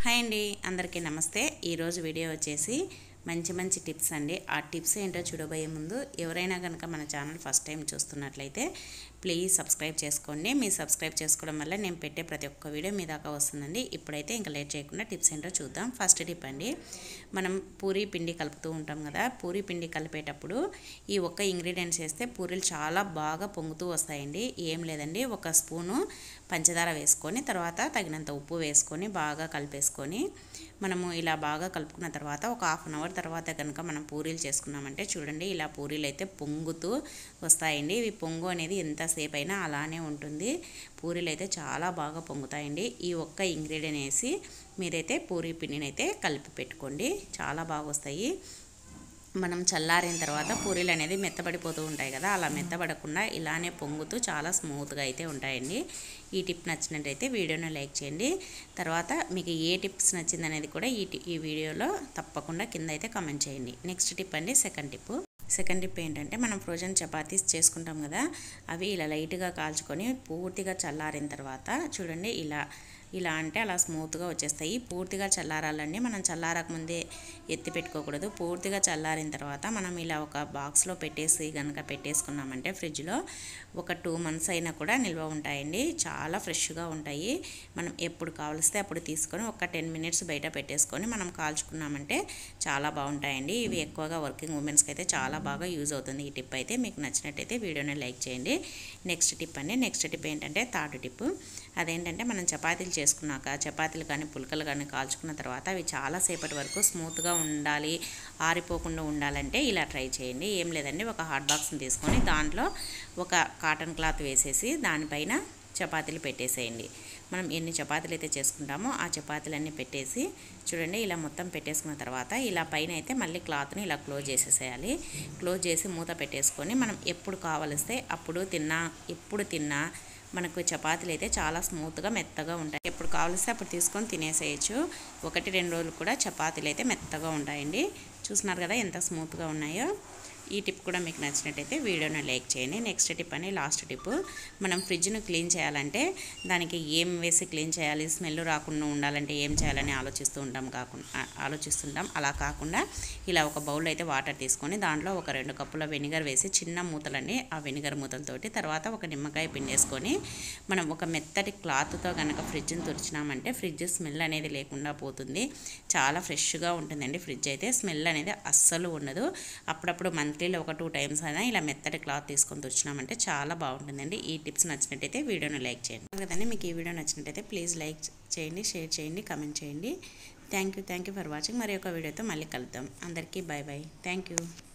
Hi అండి, అందరికీ నమస్తే. ఈరోజు వీడియో వచ్చేసి మంచి టిప్స్ అండి. ఆ టిప్స్ ఏంటో చూడబోయే ముందు ఎవరైనా కనుక మన ఛానల్ ఫస్ట్ టైం చూస్తున్నట్లయితే ప్లీజ్ సబ్స్క్రైబ్ చేసుకోండి. మీరు సబ్స్క్రైబ్ చేసుకోవడం వల్ల నేను పెట్టే ప్రతి ఒక్క వీడియో మీ దాకా వస్తుందండి. ఇప్పుడైతే ఇంకా లేట్ చేయకుండా టిప్స్ ఏంటో చూద్దాం. ఫస్ట్ టిప్ అండి, మనం పూరీ పిండి కలుపుతూ ఉంటాం కదా. పూరీ పిండి కలిపేటప్పుడు ఈ ఒక్క ఇంగ్రీడియంట్స్ వేస్తే పూరీలు చాలా బాగా పొంగుతూ వస్తాయండి. ఏం లేదండి, ఒక స్పూను పంచదార వేసుకొని తర్వాత తగినంత ఉప్పు వేసుకొని బాగా కలిపేసుకొని మనము ఇలా బాగా కలుపుకున్న తర్వాత ఒక హాఫ్ అన్ అవర్ తర్వాత కనుక మనం పూరీలు చేసుకున్నామంటే చూడండి, ఇలా పూరీలు అయితే పొంగుతూ వస్తాయండి. ఇవి పొంగు అనేది ఎంతసేపు అయినా అలానే ఉంటుంది. పూరీలు అయితే చాలా బాగా పొంగుతాయండి. ఈ ఒక్క ఇంగ్రీడియంట్ వేసి మీరైతే పూరీ పిండిని అయితే కలిపి పెట్టుకోండి, చాలా బాగా వస్తాయి. మనం చల్లారిన తర్వాత పూరీలు అనేది మెత్తబడిపోతూ ఉంటాయి కదా, అలా మెత్తబడకుండా ఇలానే పొంగుతూ చాలా స్మూత్గా అయితే ఉంటాయండి. ఈ టిప్ నచ్చినట్టయితే వీడియోని లైక్ చేయండి. తర్వాత మీకు ఏ టిప్స్ నచ్చిందనేది కూడా ఈ వీడియోలో తప్పకుండా కింద అయితే కామెంట్ చేయండి. నెక్స్ట్ టిప్ అండి, సెకండ్ టిప్ ఏంటంటే, మనం ఫ్రోజన్ చపాతీస్ చేసుకుంటాం కదా, అవి ఇలా లైట్గా కాల్చుకొని పూర్తిగా చల్లారిన తర్వాత చూడండి ఇలా అంటే అలా స్మూత్గా వచ్చేస్తాయి. పూర్తిగా చల్లారాలండి, మనం చల్లారకముందే ఎత్తి పెట్టుకోకూడదు. పూర్తిగా చల్లారిన తర్వాత మనం ఇలా ఒక బాక్స్లో పెట్టేసుకున్నామంటే ఫ్రిడ్జ్లో ఒక 2 months అయినా కూడా నిల్వ ఉంటాయండి. చాలా ఫ్రెష్గా ఉంటాయి. మనం ఎప్పుడు కావలిస్తే అప్పుడు తీసుకొని ఒక 10 minutes బయట పెట్టేసుకొని మనం కాల్చుకున్నామంటే చాలా బాగుంటాయండి. ఇవి ఎక్కువగా వర్కింగ్ ఉమెన్స్కి అయితే చాలా బాగా యూజ్ అవుతుంది. ఈ టిప్ అయితే మీకు నచ్చినట్టయితే వీడియోని లైక్ చేయండి. నెక్స్ట్ టిప్ ఏంటంటే థర్డ్ టిప్. అదేంటంటే, మనం చపాతీలు చేసుకున్నాక చపాతీలు కానీ పుల్కలు కానీ కాల్చుకున్న తర్వాత అవి చాలాసేపటి వరకు స్మూత్గా ఉండాలి, ఆరిపోకుండా ఉండాలంటే ఇలా ట్రై చేయండి. ఏం లేదండి, ఒక హాట్ బాక్స్ని తీసుకొని దాంట్లో ఒక కాటన్ క్లాత్ వేసేసి దానిపైన చపాతీలు పెట్టేసేయండి. మనం ఎన్ని చపాతీలు అయితే చేసుకుంటామో ఆ చపాతీలన్నీ పెట్టేసి చూడండి, ఇలా మొత్తం పెట్టేసుకున్న తర్వాత ఇలా పైన అయితే మళ్ళీ క్లాత్ని ఇలా క్లోజ్ చేసేసేయాలి. క్లోజ్ చేసి మూత పెట్టేసుకొని మనం ఎప్పుడు కావలిస్తే అప్పుడు ఎప్పుడు తిన్నా మనకు చపాతీలు అయితే చాలా స్మూత్గా మెత్తగా ఉంటాయి. ఎప్పుడు కావలిస్తే అప్పుడు తీసుకొని తినేసేయచ్చు. 1-2 రోజులు కూడా చపాతీలు అయితే మెత్తగా ఉంటాయండి. చూస్తున్నారు కదా ఎంత స్మూత్గా ఉన్నాయో. ఈ టిప్ కూడా మీకు నచ్చినట్టయితే వీడియోని లైక్ చేయండి. నెక్స్ట్ టిప్ అని లాస్ట్ టిప్, మనం ఫ్రిడ్జ్ను క్లీన్ చేయాలంటే దానికి ఏం వేసి క్లీన్ చేయాలి, స్మెల్ రాకుండా ఉండాలంటే ఏం చేయాలని ఆలోచిస్తుంటాం. అలా కాకుండా ఇలా ఒక బౌల్ అయితే వాటర్ తీసుకొని దాంట్లో ఒక 2 కప్పుల వెనిగర్ వేసి, చిన్న మూతలండి ఆ వెనిగర్ మూతలతోటి, తర్వాత ఒక నిమ్మకాయ పిండేసుకొని మనం ఒక మెత్తటి క్లాత్తో కనుక ఫ్రిడ్జ్ని తుడిచినామంటే ఫ్రిడ్జ్ స్మెల్ అనేది లేకుండా పోతుంది. చాలా ఫ్రెష్గా ఉంటుందండి ఫ్రిడ్జ్ అయితే, స్మెల్ అనేది అస్సలు ఉండదు. అప్పుడప్పుడు మంత్లీలో ఒక 2 times అయినా ఇలా మెత్తటి క్లాత్ తీసుకొని తుడిచినామంటే చాలా బాగుంటుందండి. ఈ టిప్స్ నచ్చినట్టయితే వీడియోని లైక్ చేయండి. కదండి, మీకు ఈ వీడియో నచ్చినట్టయితే ప్లీజ్ లైక్ చేయండి, షేర్ చేయండి, కామెంట్ చేయండి. Thank you for watching. మరి ఒక వీడియోతో మళ్ళీ కలుద్దాం. అందరికీ బాయ్. Thank you.